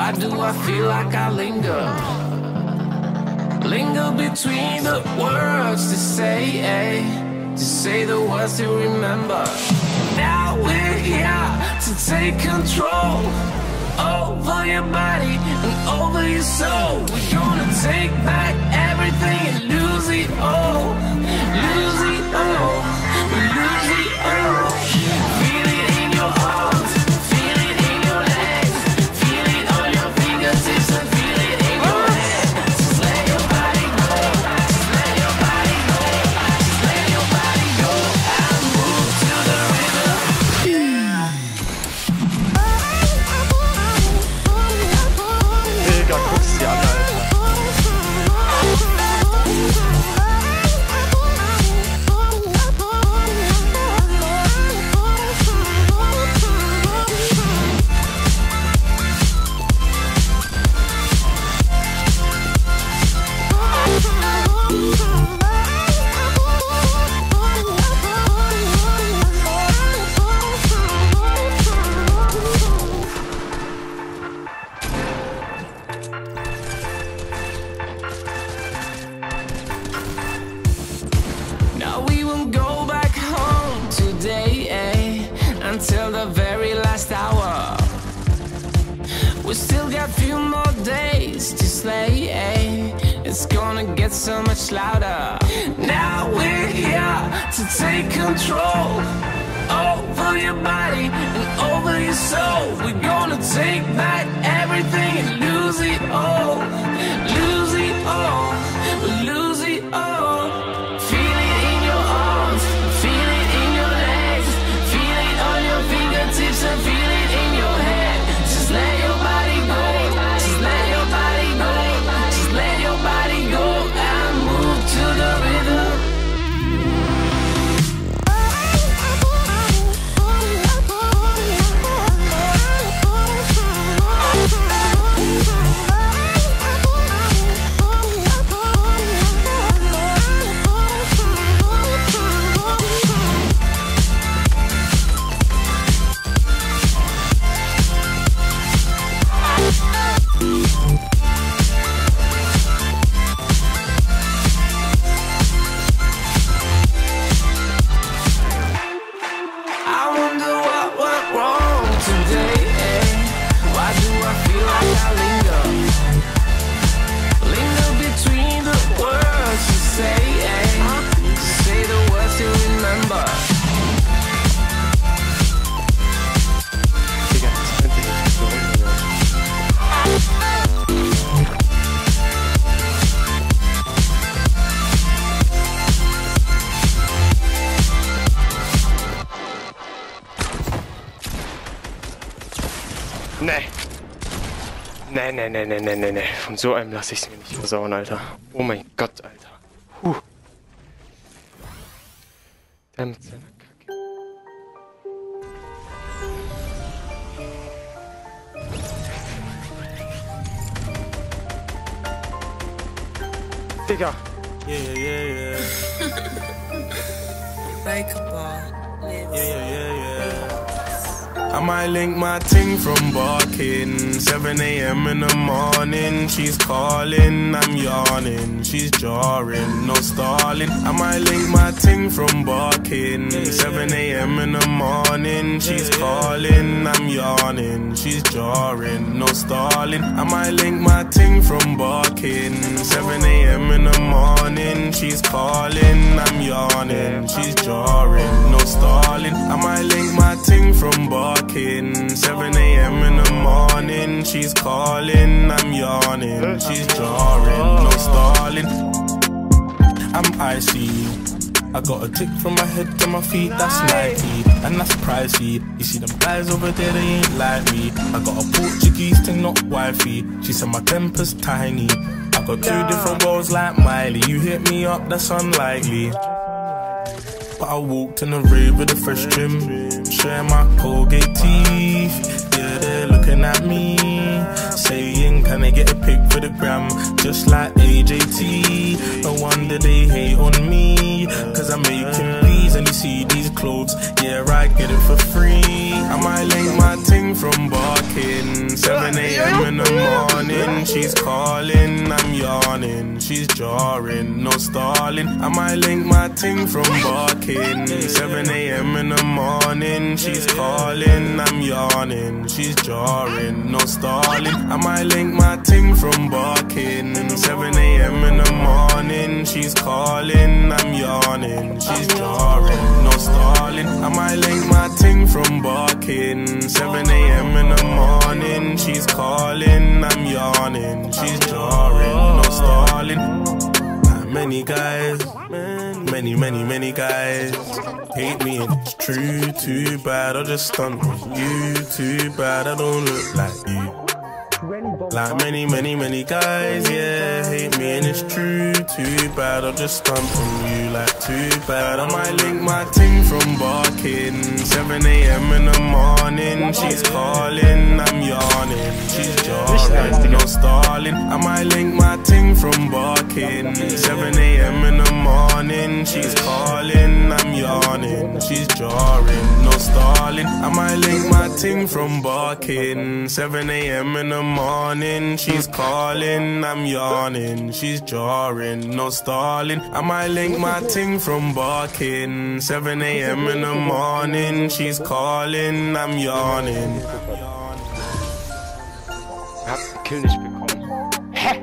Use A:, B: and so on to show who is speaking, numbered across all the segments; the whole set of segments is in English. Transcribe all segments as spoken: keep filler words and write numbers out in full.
A: Why do I feel like I linger? Linger between the words to say, eh? To say the words to remember. Now we're here to take control over your body and over your soul. We're gonna take back everything and lose it all. Lose it all. Lose it all. Feel it in your arms. Feel it in your legs. Feel it on your fingertips and feel it in your head. Just let your body go. Just let your body go. Just let your body go and move to the rhythm.
B: Digga, guck's dir an, Alter.
A: Now we won't go back home today, eh? Until the very last hour. We still got few more days to slay, eh? It's gonna get so much louder. Now we're here to take control over your body and over your soul. We're gonna take back everything and lose it all. Lose it all. Lose it all. Feel it in your arms. Feel it in your legs. Feel it on your fingertips and feel it in your head. Just let your body go. Just let your body go. Just let your body go and move to the rhythm. I wonder what went wrong today, eh? Why do I feel like I linger? Linger between the words you say, eh? Say the words you remember.
B: Digga, das könnte nicht so unhören. Nee. Nee, nee, nee, nee, nee, nee, nee. Von so einem lasse ich es mir nicht versauen, Alter. Oh mein Gott, Alter. Puh. Der mit seiner Kacke. Digga.
C: Yeah, yeah, yeah, yeah.
D: Like a ball.
C: Yeah, yeah, yeah, yeah. I might link my ting from barking. seven a m in the morning. She's calling, I'm yawning. She's jarring, no stalling. I might link my ting from barking. seven a m in the morning. She's calling, I'm yawning. She's jarring, no stalling. I might link my ting from barking. seven a m in the morning. She's calling, I'm yawning. She's jarring, no stalling. I might link my ting from barking. seven a m in the morning. She's calling, I'm yawning. She's jarring, no stalling. I'm icy. I got a tick from my head to my feet, that's Nike, and that's pricey. You see them guys over there, they ain't like me. I got a Portuguese thing, not wifey. She said my temper's tiny. I got two different roles like Miley. You hit me up, that's unlikely. But I walked in the rave with a fresh trim, sharing my Colgate teeth. Yeah, they're looking at me, saying, can I get a pic for the gram? Just like A J T. No wonder they hate on me, cause I make him please. And you see these clothes, yeah, I get it for free. I might link my ting from barking. seven a m in the morning, she's calling, I'm yawning, she's jarring, no stalling. I might link my ting from barking. seven a m in the morning, she's calling, I'm yawning, she's jarring, no stalling. I might link my ting from barking. seven a m in the morning, she's calling, I'm yawning, she's jarring, no stalling. I might link my ting from barking. seven a m in the morning, she's calling, I'm yawning, she's jarring, no stalling. Many guys, many, many, many guys hate me and it's true. Too bad I just stunt on you. Too bad I don't look like you. Like many, many, many guys, yeah, hate me and it's true. Too bad I'll just stump on you. Like too bad I might link my ting from barking. seven a m in the morning, she's calling, I'm yawning, she's jarring, no stalling. I might link my ting from barking. seven a m in the morning, she's calling, I'm yawning, she's jarring, no stalling. I might link my ting from barking. seven a m in the morning, she's calling, I'm yawning, she's jarring, no stalling. I might link my ting from barking. seven a m in the morning, she's calling, I'm yawning.
B: Ich hab den Kill nicht bekommen. Hä?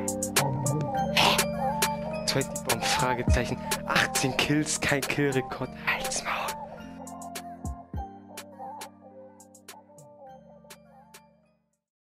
B: Hä? Zweite Bomb, Fragezeichen. achtzehn Kills, kein Killrekord. Halt's mal.